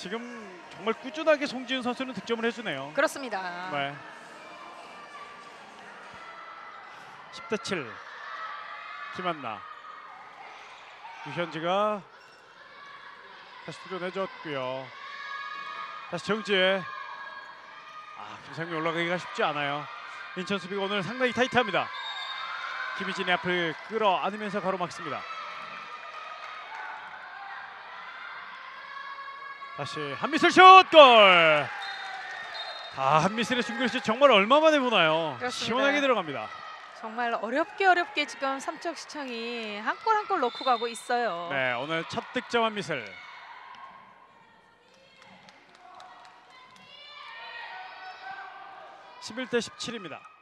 지금 정말 꾸준하게 송지은 선수는 득점을 해주네요. 그렇습니다. 네. 10대7 김한나. 유현지가 다시 뚫어내줬고요. 다시 정지혜. 김상민 올라가기가 쉽지 않아요. 인천 수비가 오늘 상당히 타이트합니다. 김희진이 앞을 끌어안으면서 가로막습니다. 다시 한미슬 슛! 골! 한미슬의 중거리슛 정말 얼마만에 보나요? 그렇습니다. 시원하게 들어갑니다. 정말 어렵게 지금 삼척 시청이 한 골 한 골 넣고 가고 있어요. 네, 오늘 첫 득점 한미슬. 11대 17입니다.